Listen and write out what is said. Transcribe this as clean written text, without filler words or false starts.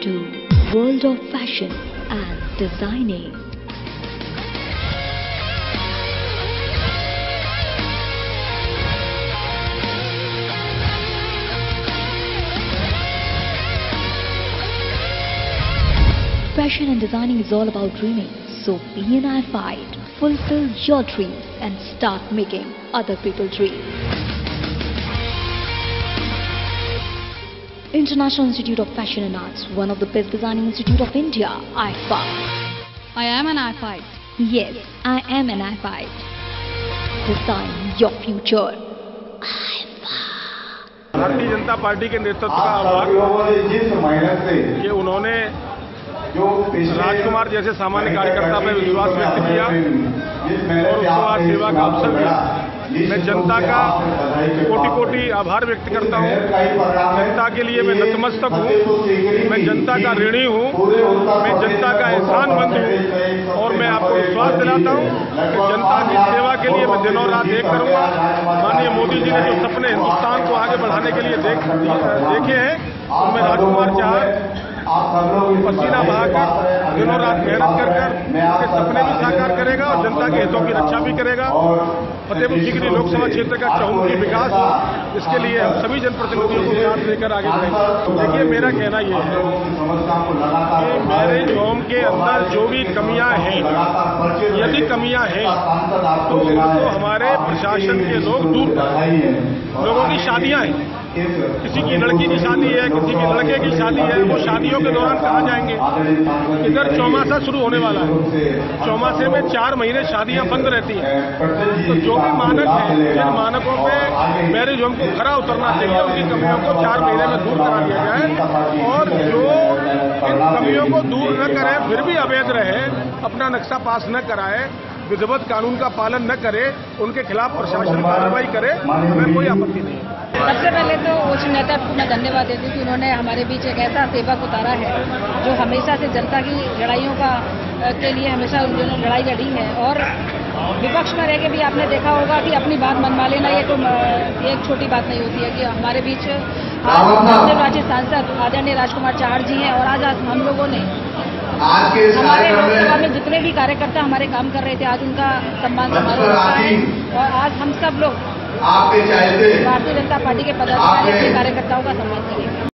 to World of Fashion and Designing. Fashion and designing is all about dreaming, so be an iFight. Fulfill your dreams and start making other people dream. International Institute of Fashion and Arts, one of the best designing institute of India, iFight. I am an iFight. Yes, I am an iFight. Design your future. Bharatiya Janata party के नेतृत्व का आभार कि उन्होंने राजकुमार जैसे सामान्य कार्यकर्ता पर विश्वास व्यक्त किया और उसको आज सेवा का अवसर दिया। मैं जनता का कोटि कोटि आभार व्यक्त करता हूँ। जनता के लिए मैं नतमस्तक हूँ। मैं जनता का ऋणी हूँ। मैं जनता का एहसानमंद हूँ और मैं आपको विश्वास दिलाता हूँ कि जनता की सेवा के लिए मैं दिनों रात एक करूँगा। माननीय मोदी जी ने जो सपने हिंदुस्तान को आगे बढ़ाने के लिए देखे हैं उनमें राजकुमार चाहे पसीना बहाकर दिनों रात मेहनत कर उनके सपने भी साकार करेगा और जनता के हितों की रक्षा भी करेगा। फतेहपुर सीकरी लोकसभा क्षेत्र का चहुमुखी विकास हो, इसके लिए हम सभी जनप्रतिनिधियों को साथ लेकर आगे बढ़ेंगे। देखिए, मेरा कहना ये है कि मैरिज होम के अंदर जो भी कमियां हैं, यदि कमियां हैं तो उनको हमारे प्रशासन के लोग दूर करें। लोगों की शादियां हैं, किसी की लड़की की शादी है, किसी की लड़के की शादी है, वो शादियों के दौरान कहाँ जाएंगे? इधर चौमासा शुरू होने वाला है। चौमासे में 4 महीने शादियां बंद रहती हैं। तो जो भी मानक है, जिन मानकों पे मैरिज होम को खरा उतरना चाहिए, उनकी कमियों को 4 महीने में दूर करा दिया जाए और जो इन कमियों को दूर न करे, फिर भी अवैध रहे, अपना नक्शा पास न कराए, विधिवत कानून का पालन न करे, उनके खिलाफ प्रशासन कार्रवाई करे, हमें कोई आपत्ति नहीं है। सबसे पहले तो उच्च नेता को मैं धन्यवाद देती हूँ कि उन्होंने हमारे बीच एक ऐसा सेवक उतारा है जो हमेशा से जनता की लड़ाइयों के लिए हमेशा उन्होंने लड़ाई लड़ी है। और विपक्ष में रह के भी आपने देखा होगा कि अपनी बात मनवा लेना ये तो एक छोटी बात नहीं होती है। कि हमारे बीच राज्य सांसद आदरणीय राजकुमार चाहर जी हैं और आज हम लोगों ने हमारे लोकसभा में जितने भी कार्यकर्ता हमारे काम कर रहे थे, आज उनका सम्मान समारोह होता है और आज हम सब लोग भारतीय जनता पार्टी के पदाधिकारी कार्यकर्ताओं का सम्मान करेंगे।